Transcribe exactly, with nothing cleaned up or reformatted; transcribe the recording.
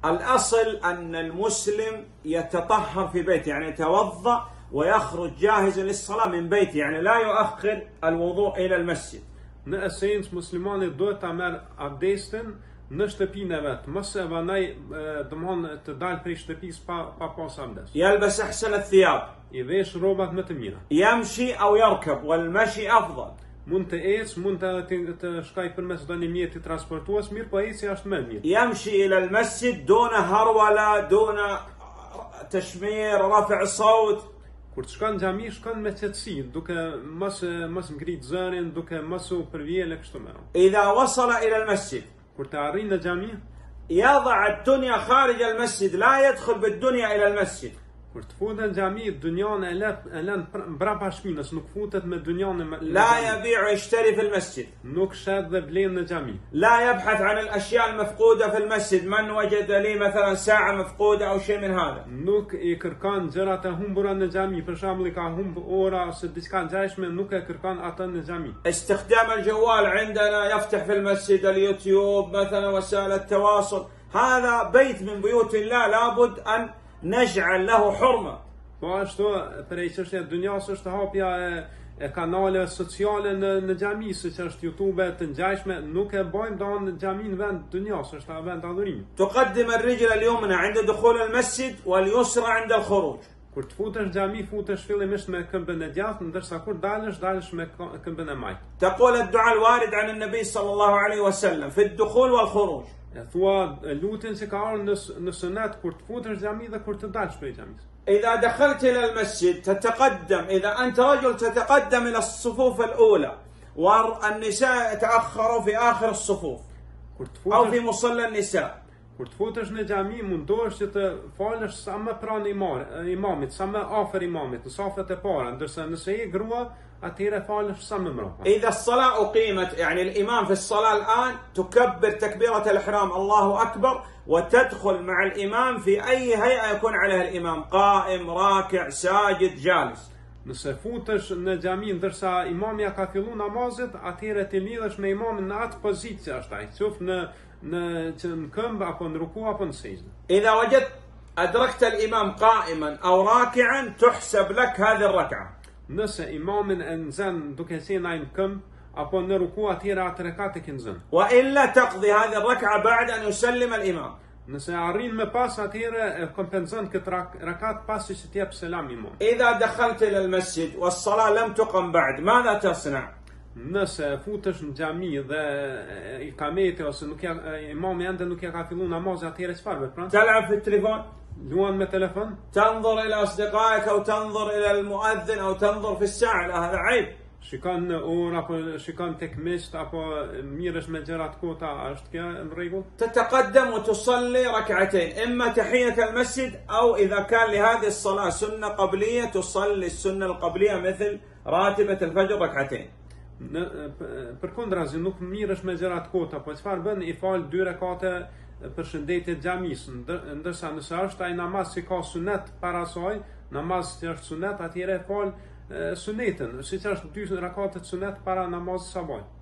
الأصل أن المسلم يتطهر في بيته، يعني يتوضأ ويخرج جاهزا للصلاة من بيته، يعني لا يؤخر الوضوء إلى المسجد. Në esencë muslimani duhet ta merr abdestin në shtëpinë e vet, mos e vanoj domthon të dalë prej shtëpisë pa pa pas abdest. يلبس أحسن الثياب. I vesh rrobat më të mira. يمشي أو يركب والمشي أفضل. Mund të ecë, mund të të, të shkaj përmes ndonjë mjeti transportues, mirë po eci është më mirë. يمشي إلى المسجد دون هرولة دون تشمير رفع صوت. Kur të shkon në xhami, shkon me qetësi, duke mos mos ngrit zërin, duke mos u përvjellë kështu më radhë. إذا وصل إلى المسجد Kur të arrin në xhami, يضع الدنيا خارج المسجد، لا يدخل بالدنيا إلى المسجد. kur të futet në xhami, dynjan e lën e lën mbrapa shpinës, nuk futet me dynjan e لا يبيع ويشتري في المسجد. nuk shet dhe blen në xhami. لا يبحث عن الأشياء المفقودة في المسجد، من وجد لي مثلا ساعة مفقودة أو شيء من هذا. Nuk i kërkon gjërat e humbura në xhami, për shembull i ka humb ora ose diçka ngjashme, nuk e kërkon atë në xhami. استخدام الجوال عندنا، يفتح في المسجد اليوتيوب مثلا، وسائل التواصل، هذا بيت من بيوت الله لابد أن نجعل له حرمة. Po ashtu për çështja e dunjas është hapja e, e kanaleve sociale në në xhami, siç është YouTube të ngjashme, nuk e bojmë don në xhamin vend dunjas, është vend adhurimi. تقدم الرجل اليمنى عند دخول المسجد واليسرى عند الخروج. Kur të futesh në xhami, futesh fillimisht me këmbën e djathtë, ndërsa kur dalësh, dalësh me këmbën e majtë. تقول الدعاء الوارد عن النبي صلى الله عليه وسلم في الدخول والخروج. E thua lutin që ka ardhur në në sunet kur të futesh në xhami dhe kur të dalësh prej xhamis. إذا دخلت إلى المسجد تتقدم، إذا أنت رجل تتقدم إلى الصفوف الأولى، والنساء يتأخروا في آخر الصفوف Kur të أو futesh في مصلى النساء. Kur të futesh në xhami, mundohesh që të falësh sa më pranë imamit, sa më afër imamit, në safet e para, ndërsa nëse je grua, atëherë falësh sa më mbrapa. إذا الصلاة أقيمت، يعني الإمام في الصلاة الآن تكبر تكبيرة الإحرام الله أكبر، وتدخل مع الإمام في أي هيئة يكون عليها الإمام، قائم، راكع، ساجد، جالس. Nëse futesh në xhami ndërsa imamja ka filluar namazet, atëherë të lidhesh me imamin në atë pozitë që është ai, qoftë në në në këmbë apo në ruku apo në sejdë. إذا وجدت أدركت الإمام قائما أو راكعا تحسب لك هذه الركعة. Nëse imamin e nxën duke qenë ai në këmbë apo në ruku, atëherë atë rekat e ke nxën. وإلا تقضي هذه الركعة بعد أن يسلم الإمام. Nëse arrin me pas, atëherë e kompenzon këtë rakat pasi që të jep selam imam. إذا دخلت إلى المسجد والصلاة لم تقم بعد ماذا تصنع؟ Nëse futesh në xhami dhe i kamete ose nuk ja imami ende nuk ja ka filluar namazin, atëherë çfarë vepron? تلعب في التليفون، Luan me telefon, تنظر إلى أصدقائك أو تنظر إلى المؤذن أو تنظر في الساعة، لا هذا عيب. shikon në orë apo shikon tek miqt apo miresh me gjëra të kota, a është kjo në rregull? تتقدم وتصلي ركعتين، إما تحية المسجد أو إذا كان لهذه الصلاة سنة قبلية تصلي السنة القبلية مثل راتبة الفجر ركعتين. Në përkundrazi nuk miresh me gjëra të kota, po çfarë bën? I fal dy rekate përshëndetje xhamisë, ndërsa nëse është ai namaz që ka sunet para saj, namaz që është sunet, atëherë fal sunetën, siç është dy rekate sunet para namazit sabah.